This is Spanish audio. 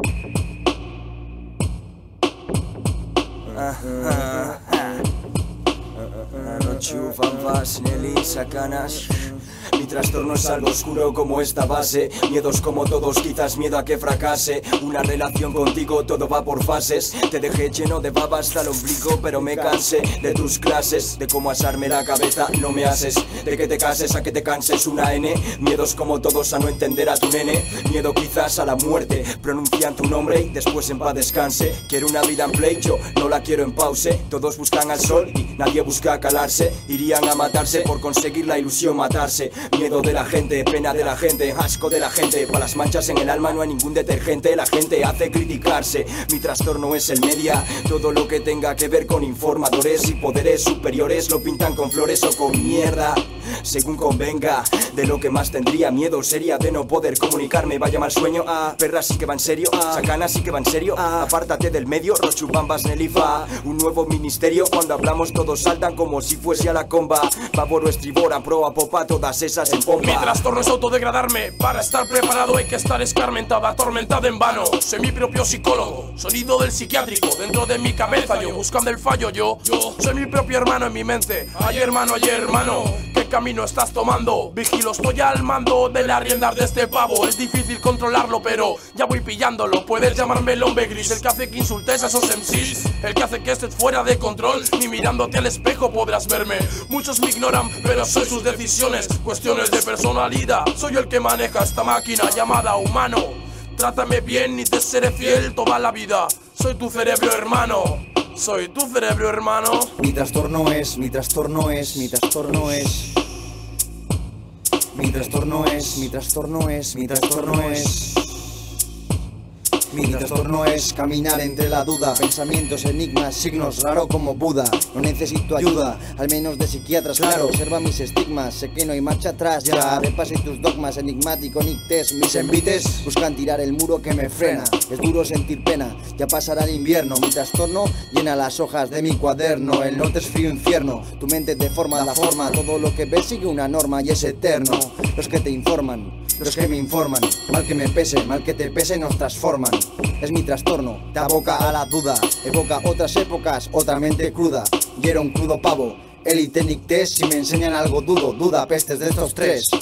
Rochu, Fanfas, Nelly, Sacanas. Mi trastorno es algo oscuro como esta base. Miedos como todos, quizás miedo a que fracase. Una relación contigo, todo va por fases. Te dejé lleno de babas hasta el ombligo, pero me cansé de tus clases. De cómo asarme la cabeza, no me haces. De que te cases a que te canses, una N. Miedos como todos a no entender a tu nene. Miedo quizás a la muerte, pronuncian tu nombre y después en paz descanse. Quiero una vida en play, yo no la quiero en pause. Todos buscan al sol y nadie busca calarse. Irían a matarse por conseguir la ilusión matarse. Miedo de la gente, pena de la gente, asco de la gente. Para las manchas en el alma no hay ningún detergente. La gente hace criticarse. Mi trastorno es el media. Todo lo que tenga que ver con informadores y poderes superiores lo pintan con flores o con mierda, según convenga. De lo que más tendría miedo sería de no poder comunicarme. Vaya mal sueño, perra sí que va en serio, Sacana sí que va en serio, apártate del medio, Rochu, Bambas, Nelifa. Un nuevo ministerio, cuando hablamos todos saltan como si fuese a la comba. Pavoro, estribor, a proa, popa, todas esas en pompa. Mi trastorno es autodegradarme, para estar preparado hay que estar escarmentado, atormentado en vano. Soy mi propio psicólogo, sonido del psiquiátrico dentro de mi cabeza, yo buscando el fallo, yo soy mi propio hermano en mi mente. Ayer hermano, ¿qué camino estás tomando? Vigilo, estoy al mando de las riendas de este pavo. Es difícil controlarlo, pero ya voy pillándolo. Puedes llamarme el hombre gris, el que hace que insultes a esos MCs, el que hace que estés fuera de control. Ni mirándote al espejo podrás verme. Muchos me ignoran, pero soy sus decisiones, cuestiones de personalidad. Soy el que maneja esta máquina llamada humano. Trátame bien y te seré fiel toda la vida. Soy tu cerebro, hermano. Soy tu cerebro, hermano. Mi trastorno es, mi trastorno es, mi trastorno es. Mi trastorno es, mi trastorno es, mi trastorno es. Mi trastorno es caminar entre la duda, pensamientos, enigmas, signos, raro como Buda. No necesito ayuda, al menos de psiquiatras, claro. Observa mis estigmas, sé que no hay marcha atrás. Ya repasé tus dogmas, enigmático, nictes. Mis envites buscan tirar el muro que me frena. Es duro sentir pena, ya pasará el invierno. Mi trastorno llena las hojas de mi cuaderno. El norte es frío infierno, tu mente deforma la forma. Todo lo que ves sigue una norma y es eterno. Los que te informan, los que me informan, mal que me pese, mal que te pese nos transforman. Es mi trastorno, te aboca a la duda, evoca otras épocas, otra mente cruda. Y era un crudo pavo, élite nictes, si me enseñan algo dudo, duda, pestes de estos tres.